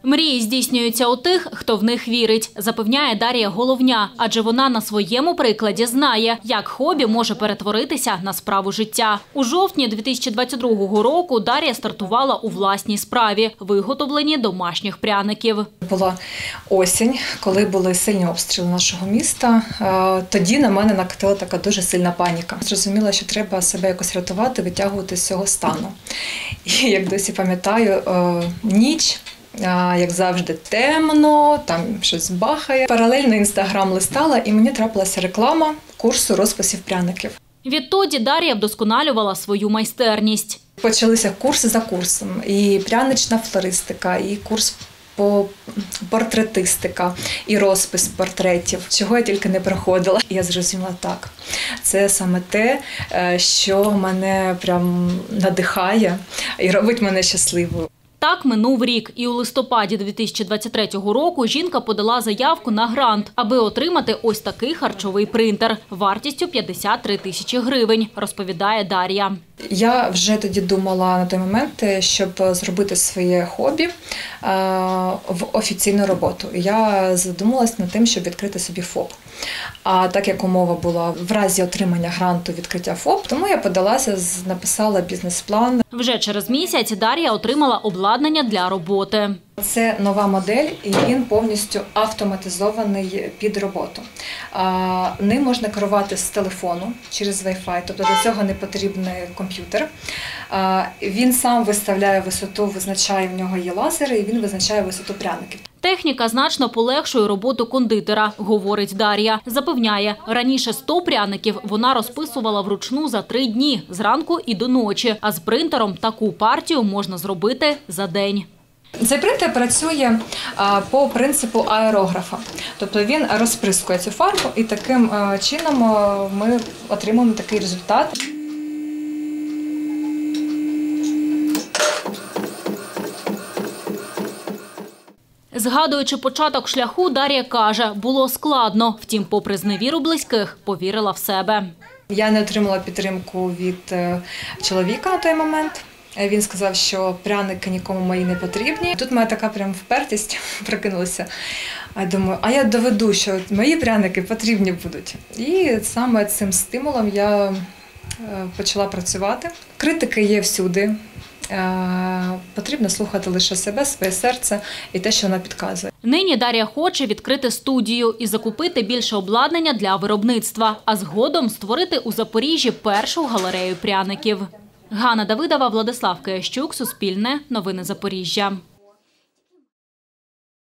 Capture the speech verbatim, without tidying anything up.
Мрії здійснюються у тих, хто в них вірить, запевняє Дар'я Головня, адже вона на своєму прикладі знає, як хобі може перетворитися на справу життя. У жовтні дві тисячі двадцять другого року Дар'я стартувала у власній справі – виготовленні домашніх пряників. Була осінь, коли були сильні обстріли нашого міста. Тоді на мене накатила така дуже сильна паніка. Зрозуміла, що треба себе якось рятувати, витягувати з цього стану. І, як досі пам'ятаю, ніч, як завжди, темно, там щось бахає. Паралельно Інстаграм листала, і мені трапилася реклама курсу розписів пряників. Відтоді Дар'я вдосконалювала свою майстерність. Почалися курси за курсом, і прянична флористика, і курс по портретистика, і розпис портретів, чого я тільки не проходила. Я зрозуміла, так, це саме те, що мене прям надихає і робить мене щасливою. Так минув рік, і у листопаді дві тисячі двадцять третього року жінка подала заявку на грант, аби отримати ось такий харчовий принтер вартістю п'ятдесят три тисячі гривень, розповідає Дар'я. Я вже тоді думала на той момент, щоб зробити своє хобі в офіційну роботу. Я задумалася над тим, щоб відкрити собі ФОП. А так як умова була в разі отримання гранту відкриття ФОП, тому я подалася, написала бізнес-план. Вже через місяць Дар'я отримала обладнання для роботи. Це нова модель, і він повністю автоматизований під роботу. Ним можна керувати з телефону через Wi-Fi, тобто до цього не потрібен комп'ютер. Він сам виставляє висоту, визначає, в нього є лазери, і він визначає висоту пряників. Техніка значно полегшує роботу кондитера, говорить Дар'я. Запевняє, раніше сто пряників вона розписувала вручну за три дні, зранку і до ночі, а з принтером таку партію можна зробити за день. Цей принтер працює по принципу аерографа, тобто він розприскує цю фарбу, і таким чином ми отримуємо такий результат. Згадуючи початок шляху, Дар'я каже, було складно, втім, попри зневіру близьких, повірила в себе. Я не отримала підтримку від чоловіка на той момент. Він сказав, що пряники нікому мої не потрібні. Тут моя така прям впертість прокинулася. А я думаю, а я доведу, що мої пряники потрібні будуть. І саме цим стимулом я почала працювати. Критики є всюди. Потрібно слухати лише себе, своє серце і те, що вона підказує. Нині Дар'я хоче відкрити студію і закупити більше обладнання для виробництва, а згодом створити у Запоріжжі першу галерею пряників. Ганна Давидова, Владислав Киящук, Суспільне, Новини Запоріжжя.